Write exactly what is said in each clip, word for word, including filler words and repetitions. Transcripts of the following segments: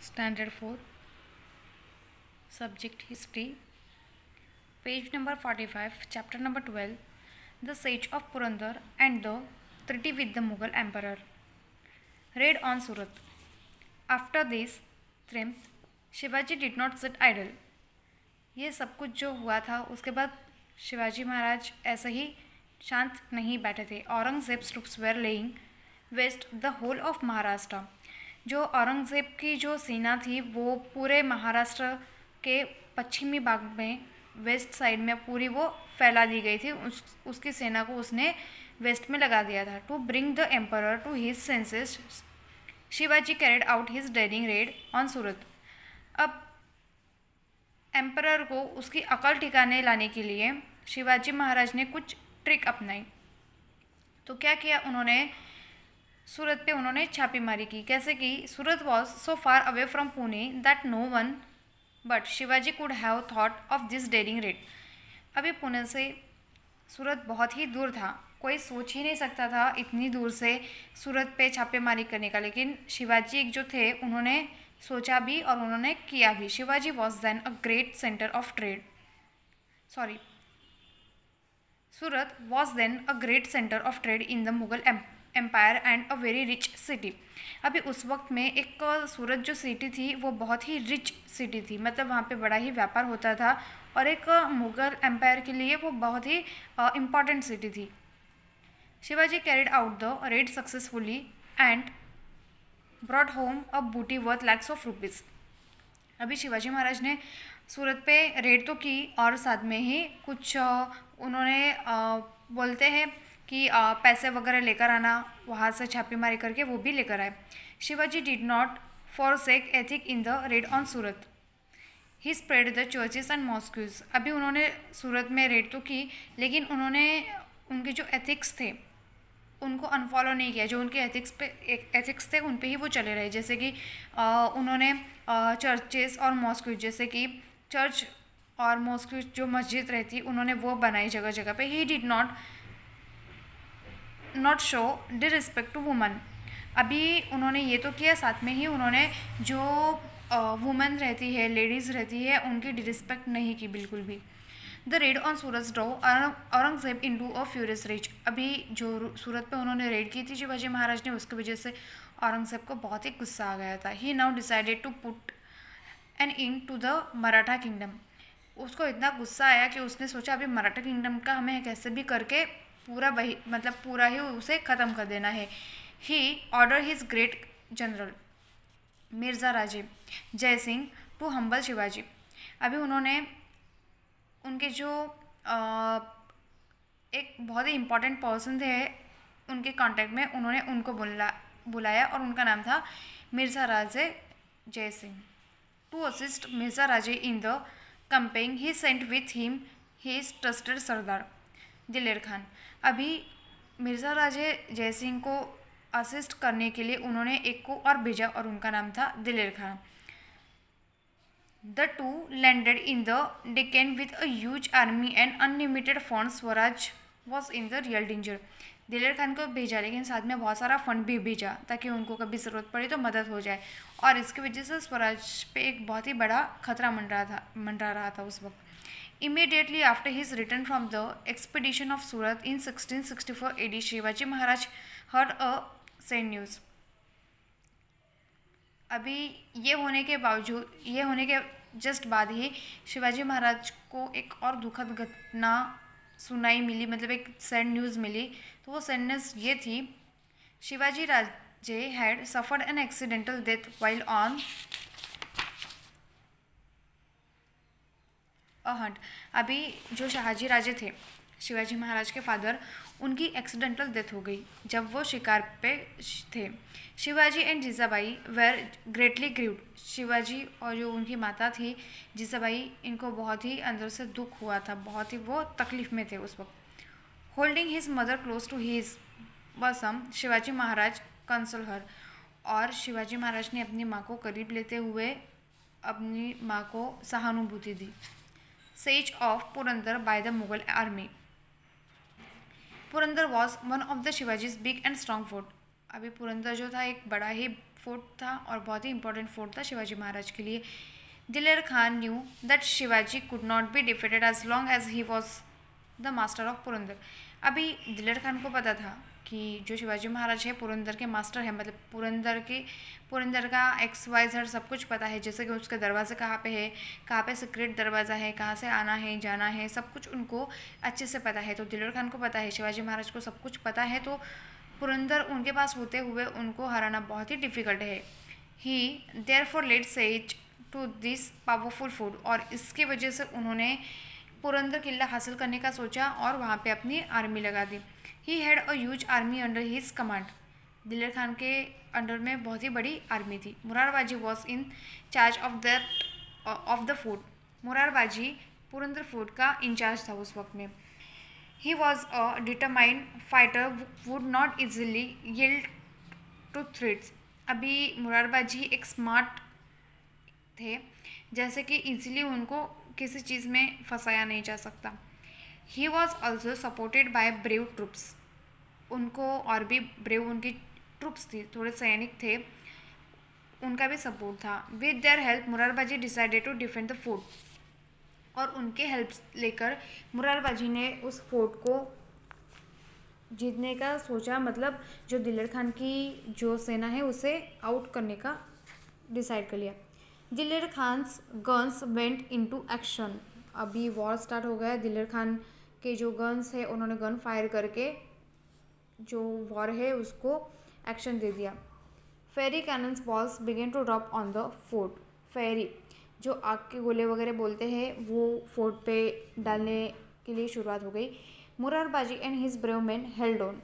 Standard four, Subject History, page number forty-five, chapter number twelve, The Siege of Purandar and the Treaty with the Mughal Emperor. Raid on Surat. After this triumph, Shivaji did not sit idle. ये सब कुछ जो हुआ था उसके बाद शिवाजी महाराज ऐसे ही शांत नहीं बैठे थे. Aurangzeb troops were laying waste the whole of Maharashtra. जो औरंगजेब की जो सेना थी वो पूरे महाराष्ट्र के पश्चिमी भाग में वेस्ट साइड में पूरी वो फैला दी गई थी. उस उसकी सेना को उसने वेस्ट में लगा दिया था. To bring the emperor to his senses, Shivaji carried out his daring raid on Surat. अब एम्परर को उसकी अकल ठिकाने लाने के लिए शिवाजी महाराज ने कुछ ट्रिक अपनाई. तो क्या किया उन्होंने, सूरत पे उन्होंने छापेमारी की. कैसे की? Surat was so far away from Pune that no one but Shivaji could have thought of this daring raid. अभी पुणे से सूरत बहुत ही दूर था, कोई सोच ही नहीं सकता था इतनी दूर से सूरत पे छापेमारी करने का. लेकिन शिवाजी एक जो थे उन्होंने सोचा भी और उन्होंने किया भी. Shivaji was then a great centre of trade sorry Surat was then a great centre of trade in the Mughal empire and a very rich city. अभी उस वक्त में एक सूरत जो सिटी थी वो बहुत ही रिच सिटी थी, मतलब वहाँ पे बड़ा ही व्यापार होता था और एक मुगल एम्पायर के लिए वो बहुत ही इम्पॉर्टेंट सिटी थी. Shivaji carried out the raid successfully and brought home a booty worth lakhs of rupees. अभी शिवाजी महाराज ने सूरत पे रेड तो की और साथ में ही कुछ उन्होंने बोलते हैं कि पैसे वगैरह लेकर आना, वहाँ से छापेमारी करके वो भी लेकर आए. Shivaji did not forsake ethic in the raid on Surat. He spared the churches and mosques. अभी उन्होंने सूरत में रेड तो की लेकिन उन्होंने उनके जो एथिक्स थे उनको अनफॉलो नहीं किया. जो उनके एथिक्स पे एथिक्स थे उन पे ही वो चले रहे. जैसे कि आ, उन्होंने चर्चेस और मॉस्क्यूज, जैसे कि चर्च और मॉस्क्यूज जो मस्जिद रहती उन्होंने वो बनाई जगह जगह पे. He did not not show disrespect to women. अभी उन्होंने ये तो किया, साथ में ही उन्होंने जो वुमेन रहती है, लेडीज़ रहती है, उनकी डिसरिस्पेक्ट नहीं की बिल्कुल भी. The raid on Surat drove Aurangzeb into a furious rage. अभी जो सूरत पे उन्होंने रेड की थी शिवाजी महाराज ने, उसकी वजह से औरंगजेब को बहुत ही गुस्सा आ गया था. He now decided to put an end to the Maratha kingdom. उसको इतना गुस्सा आया कि उसने सोचा अभी मराठा किंगडम का हमें कैसे भी करके पूरा वही मतलब पूरा ही उसे ख़त्म कर देना है. He order his great general Mirza Raje Jai Singh to humble Shivaji. अभी उन्होंने उनके जो आ, एक बहुत ही इम्पॉर्टेंट पर्सन थे उनके कांटेक्ट में, उन्होंने उनको बुला बुलाया और उनका नाम था Mirza Raje Jai Singh. To assist Mirza Raje in the campaign he sent with him his trusted sardar Diler Khan. अभी मिर्ज़ा राजे जय सिंह को असिस्ट करने के लिए उन्होंने एक को और भेजा और उनका नाम था Diler Khan. The two landed in the Deccan with a huge army and unlimited funds. Swaraj was in the real danger. दिलेर खान को भेजा लेकिन साथ में बहुत सारा फंड भी भेजा ताकि उनको कभी ज़रूरत पड़ी तो मदद हो जाए. और इसकी वजह से स्वराज पे एक बहुत ही बड़ा खतरा मंडरा था मंडरा रहा था उस वक्त. Immediately after his return from the expedition of Surat in sixteen sixty-four A D, Shivaji Maharaj heard a sad news. अभी ये होने के बावजूद ये होने के जस्ट बाद ही शिवाजी महाराज को एक और दुखद घटना सुनाई मिली, मतलब एक सैड न्यूज़ मिली. तो वो सैड न्यूज़ ये थी, Shivaji Raje had suffered an accidental death while on a hunt. अभी जो शहाजी राजे थे शिवाजी महाराज के फादर, उनकी एक्सीडेंटल डेथ हो गई जब वो शिकार पे थे. Shivaji and Jijabai were greatly grieved. Shivaji और जो उनकी माता थी जीजाबाई, इनको बहुत ही अंदर से दुख हुआ था, बहुत ही वो तकलीफ़ में थे उस वक्त. Holding his mother close to his bosom, Shivaji Maharaj console her. और शिवाजी महाराज ने अपनी माँ को करीब लेते हुए अपनी माँ को सहानुभूति दी. Siege of Purandar by the Mughal army. Purandar was one of the Shivaji's big and strong fort. अभी पुरंदर जो था एक बड़ा ही फोर्ट था और बहुत ही इंपॉर्टेंट फोर्ट था शिवाजी महाराज के लिए। Diler Khan knew that Shivaji could not be defeated as long as he was the master of Purandar. अभी दिलेर खान को पता था कि जो शिवाजी महाराज है पुरंदर के मास्टर है, मतलब पुरंदर के पुरंदर का एक्स वाई जेड सब कुछ पता है, जैसे कि उसके दरवाजे कहाँ पे है, कहाँ पे सीक्रेट दरवाज़ा है, कहाँ से आना है जाना है, सब कुछ उनको अच्छे से पता है। तो दिलेर खान को पता है शिवाजी महाराज को सब कुछ पता है, तो पुरंदर उनके पास होते हुए उनको हराना बहुत ही डिफ़िकल्ट है। He therefore laid siege to this powerful fort, और इसकी वजह से उन्होंने पुरंदर किला हासिल करने का सोचा और वहाँ पे अपनी आर्मी लगा दी। He had a huge army under his command. Diler Khan के अंडर में बहुत ही बड़ी आर्मी थी। Murarbaji was in charge of that of the fort. Murarbaji Purandar fort का इंचार्ज था उस वक्त में। He was a determined fighter would not easily yield to threats. अभी मुरारबाजी एक स्मार्ट थे, जैसे कि इजीली उनको किसी चीज़ में फंसाया नहीं जा सकता। He was also supported by brave troops. उनको और भी ब्रेव उनकी ट्रूप्स थी, थोड़े सैनिक थे, उनका भी सपोर्ट था। With their help Murarbaji decided to defend the fort. और उनके हेल्प लेकर मुरारबाजी ने उस फोर्ट को जीतने का सोचा, मतलब जो दिलेर खान की जो सेना है उसे आउट करने का डिसाइड कर लिया। Diler Khan's guns went into action. अभी वॉर स्टार्ट हो गया। दिलेर खान के जो गन्स है उन्होंने गन फायर करके जो वॉर है उसको एक्शन दे दिया। Fiery cannons balls began to drop on the fort. Fiery जो आग के गोले वगैरह बोलते हैं वो फोर्ट पे डालने के लिए शुरुआत हो गई। Murarbaji and his brave man held on.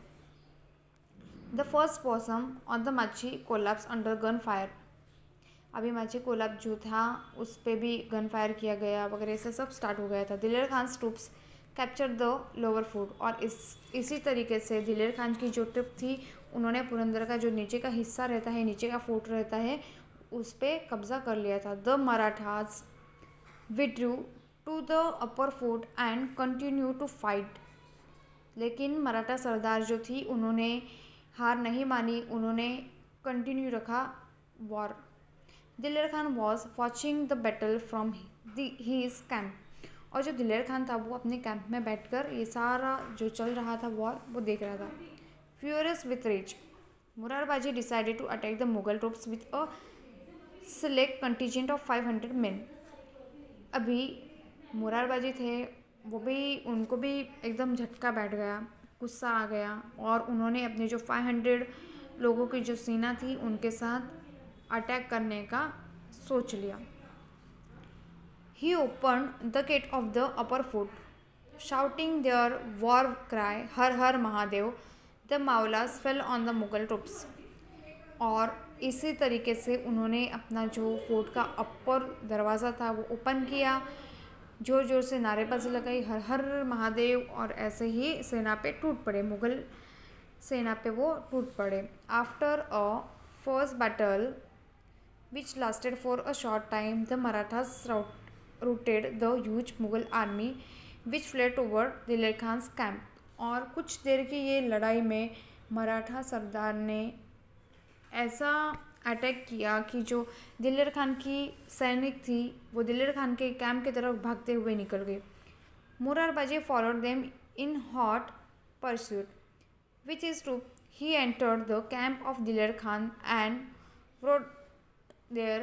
The first possum on the machi collapse under gun fire. अभी माची कोलाब जो था उस पर भी गन फायर किया गया वगैरह से सब स्टार्ट हो गया था। Diler Khan troops capture the lower fort. और इस इसी तरीके से दिलेर खान की जो ट्रिप थी उन्होंने पुरंदर का जो नीचे का हिस्सा रहता है, नीचे का फोर्ट रहता है, उस पर कब्जा कर लिया था। The Marathas withdrew to the upper fort and continue to fight. लेकिन मराठा सरदार जो थी उन्होंने हार नहीं मानी, उन्होंने कंटिन्यू रखा war. Diler Khan was watching the battle from his camp. और जो दिलेर खान था वो अपने कैंप में बैठकर ये सारा जो चल रहा था वॉर वो देख रहा था। Furious with rage Murarbaji decided to attack the Mughal troops with a select contingent of five hundred men. अभी मुरारबाजी थे वो भी, उनको भी एकदम झटका बैठ गया, गुस्सा आ गया, और उन्होंने अपने जो फाइव हंड्रेड लोगों की जो सेना थी उनके साथ अटैक करने का सोच लिया। He open the gate of the upper fort shouting their war cry Har Har Mahadev. The Mavalas fell on the Mughal troops. और इसी तरीके से उन्होंने अपना जो फोर्ट का अपर दरवाज़ा था वो ओपन किया, जोर जोर से नारेबाजी लगाई हर हर महादेव, और ऐसे ही सेना पे टूट पड़े, मुगल सेना पे वो टूट पड़े। After a first battle which lasted for a short time, the Marathas routed the huge Mughal army which fled toward दिलेर खान्स camp। और कुछ देर की ये लड़ाई में मराठा सरदार ने ऐसा अटैक किया कि जो दिलेर खान की सैनिक थी वो दिलेर खान के कैंप की तरफ भागते हुए निकल गए। Murarbaji followed them in hot pursuit which is true. He entered the camp of Diler Khan and road there.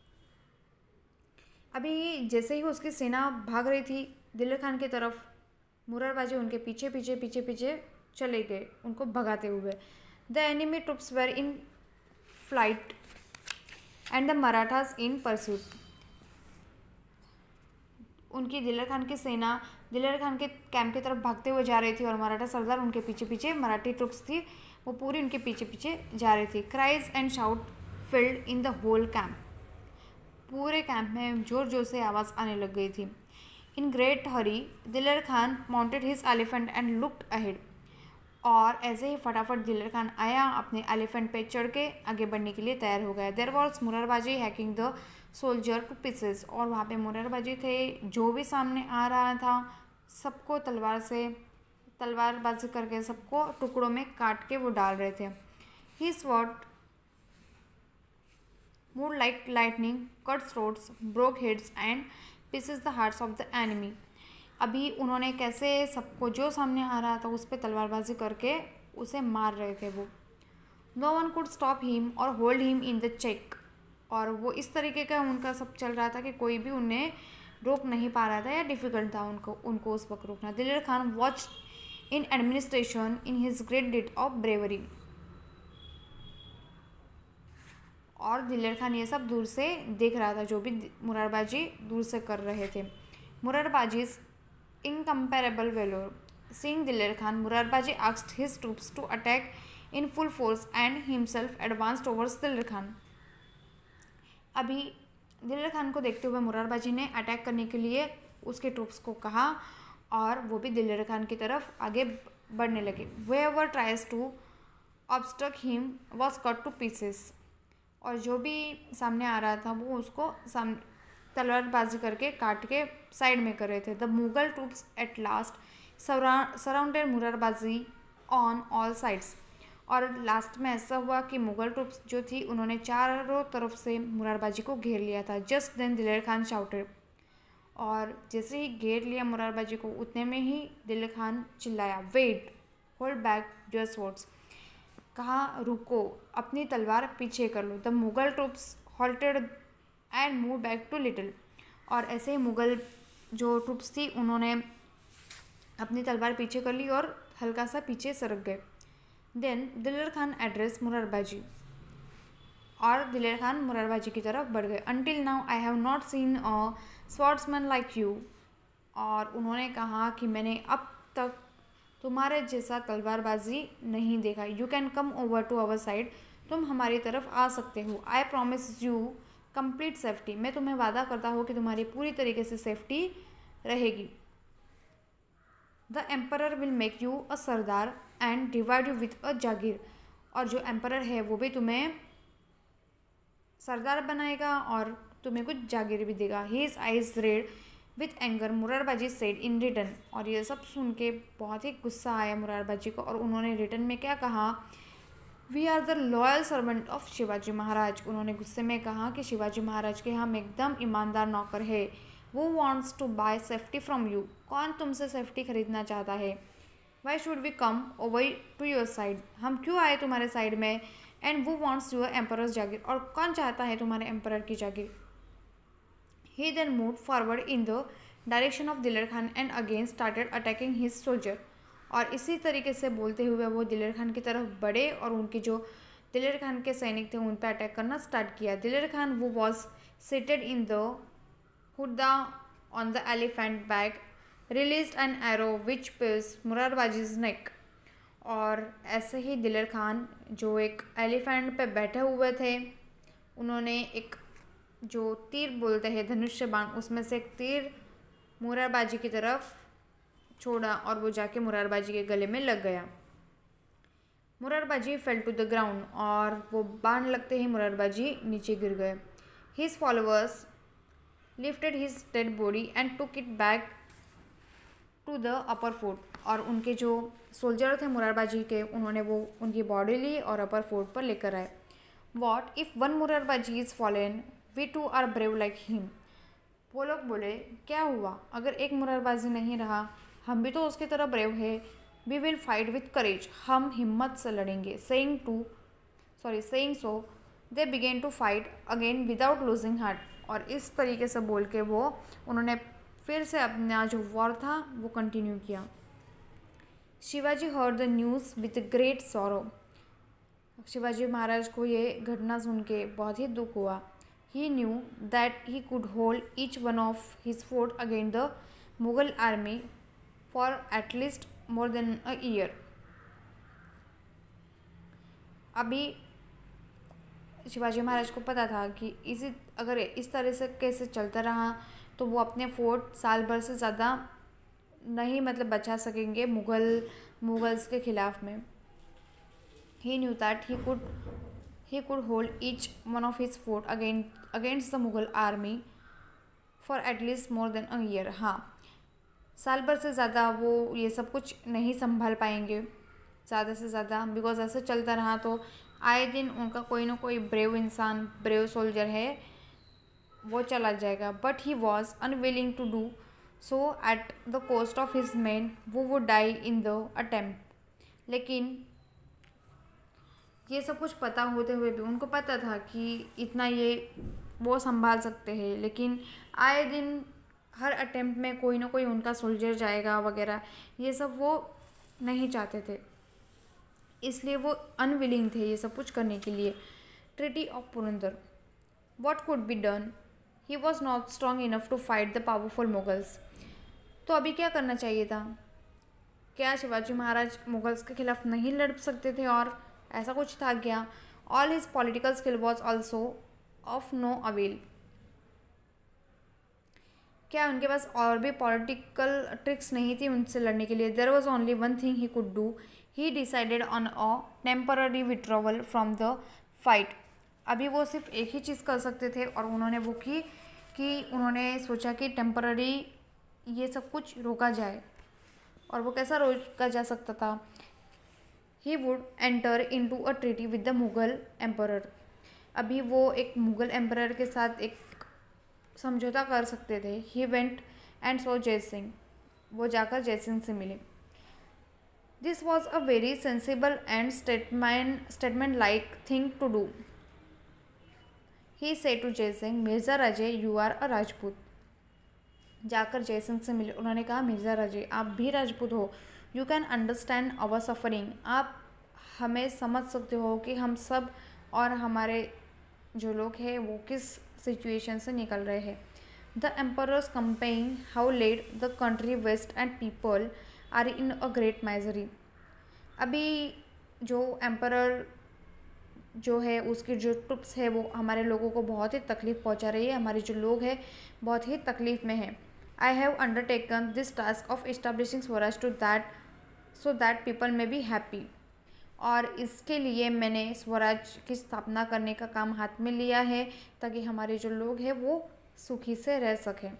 अभी जैसे ही उसकी सेना भाग रही थी दिलेर खान की तरफ, मुरारबाजी उनके पीछे पीछे पीछे पीछे चले गए उनको भगाते हुए। The enemy troops were in flight and the Marathas in pursuit. उनकी दिलेर खान की सेना दिलेर खान के कैंप की तरफ भागते हुए जा रही थी और मराठा सरदार उनके पीछे पीछे, मराठी ट्रूप्स थी वो पूरी उनके पीछे पीछे जा रही थी। Cries and shout filled in the whole camp. पूरे कैंप में जोर जोर से आवाज़ आने लग गई थी। इन great hurry Diler Khan mounted his elephant and looked ahead. और ऐसे ही फटाफट दिलेर खान आया, अपने एलिफेंट पे चढ़ के आगे बढ़ने के लिए तैयार हो गया। There was Murarbaji hacking the soldier to pieces. और वहाँ पे मुरारबाजी थे, जो भी सामने आ रहा था सबको तलवार से तलवारबाजी करके सबको टुकड़ों में काट के वो डाल रहे थे। ही स्वॉट moved like lightning, cut throats, broke heads and pieces the hearts of the enemy. अभी उन्होंने कैसे सबको जो सामने आ रहा था उस पर तलवारबाजी करके उसे मार रहे थे वो. No one could stop him or hold him in the check. और वो इस तरीके का उनका सब चल रहा था कि कोई भी उन्हें रोक नहीं पा रहा था या डिफ़िकल्ट था उनको उनको उस वक्त रोकना. Diler Khan watch in administration in his great deed of bravery. और दिलेर खान ये सब दूर से देख रहा था जो भी मुरारबाजी दूर से कर रहे थे. मुरारबाजीज incomparable valour. Seeing Diler Khan, Murarbaji asked his troops to attack in full force and himself advance towards Diler Khan. अभी दिलेर खान को देखते हुए मुरारबाजी ने अटैक करने के लिए उसके ट्रूप्स को कहा और वो भी दिलेर खान की तरफ आगे बढ़ने लगे. Whoever tries to obstruct him was cut to pieces. और जो भी सामने आ रहा था वो उसको साम तलवारबाजी करके काट के साइड में कर रहे थे. The Mughal troops at last surrounded Murarbaji on all sides. और लास्ट में ऐसा हुआ कि मुग़ल ट्रूप्स जो थी उन्होंने चारों तरफ से मुरारबाजी को घेर लिया था. जस्ट देन दिलेर खान शाउटेड. और जैसे ही घेर लिया मुरारबाजी को उतने में ही दिलेर खान चिल्लाया, wait, hold back your swords. कहा रुको, अपनी तलवार पीछे कर लो. The Mughal troops halted and move back to little. और ऐसे ही मुग़ल जो ट्रूप्स थी उन्होंने अपनी तलवार पीछे कर ली और हल्का सा पीछे सरक गए. देन दिलेर खान एड्रेस मुरारबाजी. और दिलेर खान मुरारबाजी की तरफ बढ़ गए. Until now I have not seen a swordsman like you. और उन्होंने कहा कि मैंने अब तक तुम्हारे जैसा तलवारबाजी नहीं देखा. You can come over to our side. तुम हमारी तरफ आ सकते हो. I promise you complete safety. मैं तुम्हें वादा करता हूँ कि तुम्हारी पूरी तरीके से सेफ्टी रहेगी. The emperor will make you a sardar and divide you with a jagir. और जो एम्परर है वो भी तुम्हें सरदार बनाएगा और तुम्हें कुछ जागीर भी देगा. His eyes red with anger Murarbaji said in return. और ये सब सुन के बहुत ही गुस्सा आया मुरारबाजी को और उन्होंने रिटर्न में क्या कहा, we are the loyal servant of Shivaji Maharaj. उन्होंने गुस्से में कहा कि शिवाजी महाराज के हम एकदम ईमानदार नौकर है. Who wants to buy safety from you. कौन तुमसे सेफ्टी खरीदना चाहता है. Why should we come over to your side. हम क्यों आए तुम्हारे साइड में. एंड वो वॉन्ट्स योर एम्परर्स जागीर. और कौन चाहता है तुम्हारे एम्परर की जागीर. He then move forward in the direction of Diler Khan and again started attacking his soldier. और इसी तरीके से बोलते हुए वो दिलेर खान की तरफ बढ़े और उनके जो दिलेर खान के सैनिक थे उन पर अटैक करना स्टार्ट किया. Diler Khan who was seated in the howdah on the elephant back released an arrow which pierced Murarbaji's neck. और ऐसे ही दिलेर खान जो एक एलिफेंट पे बैठे हुए थे उन्होंने एक जो तीर बोलते हैं धनुष्य बाण, उसमें से एक तीर मुरारबाजी की तरफ छोड़ा और वो जाके मुरारबाजी के गले में लग गया. Murarbaji fell to the ground. और वो बाण लगते ही मुरारबाजी नीचे गिर गए. His followers lifted his dead body and took it back to the upper fort. और उनके जो सोल्जर थे मुरारबाजी के उन्होंने वो उनकी बॉडी ली और अपर फोर्ट पर लेकर आए. What if one Murarbaji is fallen, we too are brave like him. वो लोग बोले क्या हुआ अगर एक मुरारबाजी नहीं रहा, हम भी तो उसकी तरह ब्रेव है. We will fight with courage. हम हिम्मत से लड़ेंगे. Saying to sorry saying so they began to fight again without losing heart. और इस तरीके से बोल के वो उन्होंने फिर से अपना जो वॉर था वो कंटिन्यू किया. Shivaji heard the news with great sorrow. Shivaji Maharaj को ये घटना सुन के बहुत ही दुख हुआ. He knew that he could hold each one of his fort against the Mughal army for at least more than a year. अभी शिवाजी महाराज को पता था कि इसी अगर इस तरह से कैसे चलता रहा तो वो अपने फोर्ट साल भर से ज़्यादा नहीं मतलब बचा सकेंगे मुग़ल मुग़ल्स के ख़िलाफ़ में. He knew that he could he could hold each one of his fort again against the Mughal army for at least more than a year. हाँ, साल भर से ज़्यादा वो ये सब कुछ नहीं संभाल पाएंगे ज़्यादा से ज़्यादा, बिकॉज ऐसे चलता रहा तो आए दिन उनका कोई ना कोई ब्रेव इंसान, ब्रेव सोल्जर है, वो चला जाएगा। But he was unwilling to do so at the cost of his man who would die in the attempt. लेकिन ये सब कुछ पता होते हुए भी उनको पता था कि इतना ये वो संभाल सकते हैं, लेकिन आए दिन हर अटेम्प्ट में कोई ना कोई उनका सोल्जर जाएगा वगैरह, ये सब वो नहीं चाहते थे, इसलिए वो अनविलिंग थे ये सब कुछ करने के लिए। Treaty of Purandar, what could be done, he was not strong enough to fight the powerful Mughals. तो अभी क्या करना चाहिए था? क्या शिवाजी महाराज मुगल्स के खिलाफ नहीं लड़ सकते थे और ऐसा कुछ था क्या? All his political skill was also of no avail. क्या उनके पास और भी पॉलिटिकल ट्रिक्स नहीं थी उनसे लड़ने के लिए? There was only one thing he could do, he decided on a temporary withdrawal from the fight. अभी वो सिर्फ एक ही चीज़ कर सकते थे और उन्होंने वो की कि उन्होंने सोचा कि टेम्पररी ये सब कुछ रोका जाए। और वो कैसा रोका जा सकता था? He would enter into a treaty with the Mughal emperor. अभी वो एक मुगल एम्परर के साथ एक समझौता कर सकते थे। ही वेंट एंड सो जय सिंह, वो जाकर जय सिंह से मिले। This was a very sensible and statement statement like thing to do. He said to Jai Singh, Mirza Raje you are a Rajput. जाकर जय सिंह से मिले, उन्होंने कहा मिर्ज़ा राजे आप भी राजपूत हो, you can understand our suffering, आप हमें समझ सकते हो कि हम सब और हमारे जो लोग हैं वो किस सिचुएशन से निकल रहे हैं। The emperor's campaign how let the country waste and people are in a great misery. अभी जो एम्परर जो है उसकी जो ट्रुप्स है वो हमारे लोगों को बहुत ही तकलीफ़ पहुंचा रही है, हमारे जो लोग हैं बहुत ही तकलीफ़ में हैं। I have undertaken this task of establishing swaraj to that so that people may be happy. और इसके लिए मैंने स्वराज की स्थापना करने का काम हाथ में लिया है ताकि हमारे जो लोग हैं वो सुखी से रह सकें।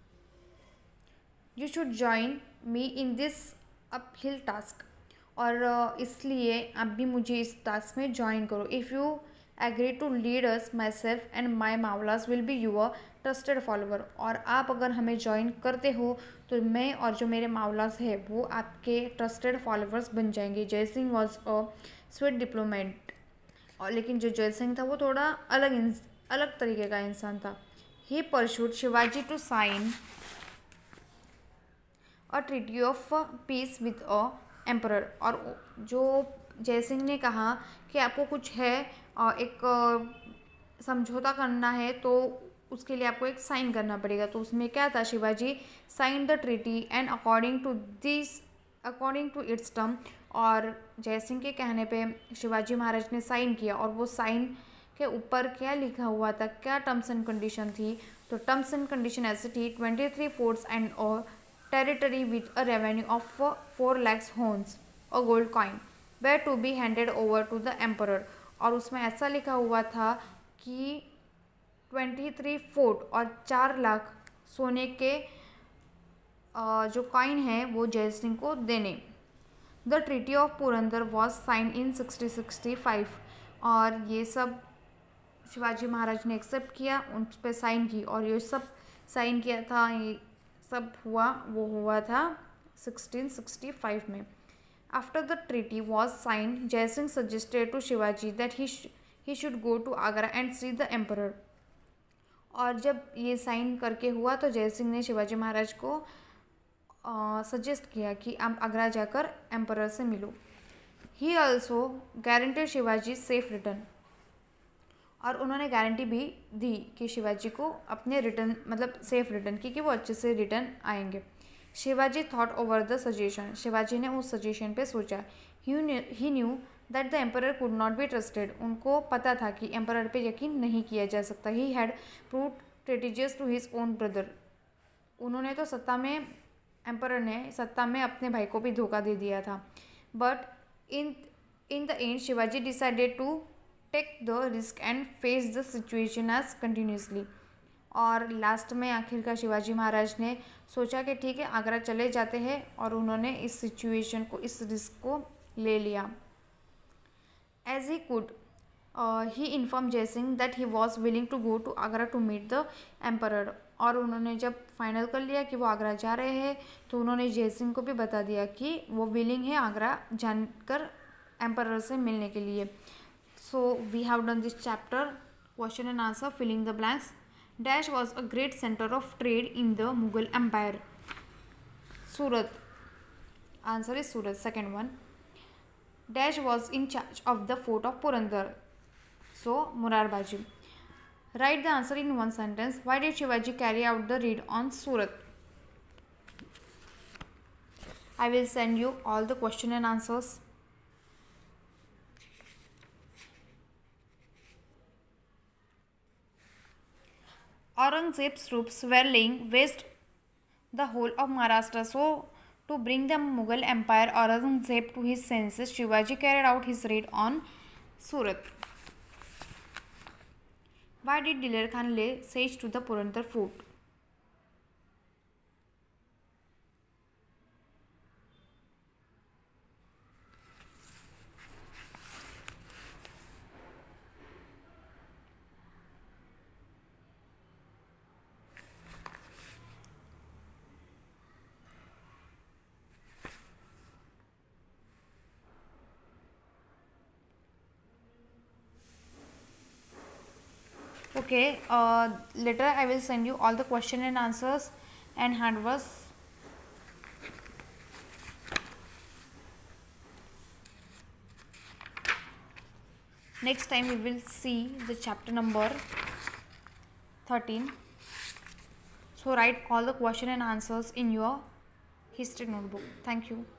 You should join me in this uphill task, और इसलिए आप भी मुझे इस टास्क में ज्वाइन करो। If you agree to lead us, myself and my Mavlas will be your trusted follower. और आप अगर हमें ज्वाइन करते हो तो मैं और जो मेरे मावलास है वो आपके ट्रस्टेड फॉलोअर्स बन जाएंगे। Jai Singh was a sweet diplomat, और लेकिन जो जय सिंह था वो थोड़ा अलग अलग तरीके का इंसान था। He persuaded Shivaji to sign a treaty of peace with a emperor. और जो जय सिंह ने कहा कि आपको कुछ है एक समझौता करना है तो उसके लिए आपको एक साइन करना पड़ेगा। तो उसमें क्या था? Shivaji sign the treaty and according to this according to its term. और जय सिंह के कहने पे शिवाजी महाराज ने साइन किया, और वो साइन के ऊपर क्या लिखा हुआ था, क्या टर्म्स एंड कंडीशन थी? तो टर्म्स एंड कंडीशन ऐसे थी, twenty three forts and a territory with a revenue of four lakhs hons a gold coin were to be handed over to the emperor. और उसमें ऐसा लिखा हुआ था कि ट्वेंटी थ्री फोर्ट और चार लाख सोने के जो कॉइन है वो जय सिंह को देने। The treaty of Purandar was sign in sixty sixty five, और ये सब शिवाजी महाराज ने एक्सेप्ट किया, उन पर साइन की, और ये सब साइन किया था, ये सब हुआ वो हुआ था सिक्सटीन सिक्सटी फाइव में। After the treaty was sign, Jai Singh suggested to Shivaji that he he should go to Agra and see the emperor. और जब ये साइन करके हुआ तो जय सिंह ने शिवाजी महाराज को सजेस्ट uh, किया कि आप आगरा जाकर एम्परर से मिलो। He also guaranteed Shivaji safe return, और उन्होंने गारंटी भी दी कि शिवाजी को अपने रिटर्न मतलब सेफ रिटर्न की, कि वो अच्छे से रिटर्न आएंगे। Shivaji thought over the suggestion, Shivaji ने उस सजेशन पे सोचा। He knew that the emperor could not be trusted, उनको पता था कि एम्परर पे यकीन नहीं किया जा सकता। He had prove treacherous to his own brother, उन्होंने तो सत्ता में एम्परर ने सत्ता में अपने भाई को भी धोखा दे दिया था। But in in the end Shivaji decided to take the risk and face the situation as continuously. और लास्ट में आखिरकार शिवाजी महाराज ने सोचा कि ठीक है आगरा चले जाते हैं, और उन्होंने इस सिचुएशन को, इस रिस्क को ले लिया। As he could he inform Jaisingh that he was willing to go to Agra to meet the emperor. और उन्होंने जब फाइनल कर लिया कि वो आगरा जा रहे हैं तो उन्होंने जयसिंह को भी बता दिया कि वो विलिंग है आगरा जानकर एम्परर से मिलने के लिए। So we have done this chapter question and answer filling the blanks. Dash was a great centre of trade in the Mughal empire. Surat, answer is Surat, second one. Dash was in charge of the fort of Purandar. So, Murarbaji. Write the answer in one sentence. Why did Shivaji carry out the raid on Surat? I will send you all the question and answers. Aurangzeb's troops were laying waste the whole of Maharashtra. So, to bring the Mughal Empire Aurangzeb to his senses, Shivaji carried out his raid on Surat. Why did Diler Khan lay siege to the Purandar fort? Okay, uh, later I will send you all the question and answers and handwords. Next time we will see the chapter number thirteen. So write all the question and answers in your history notebook. Thank you.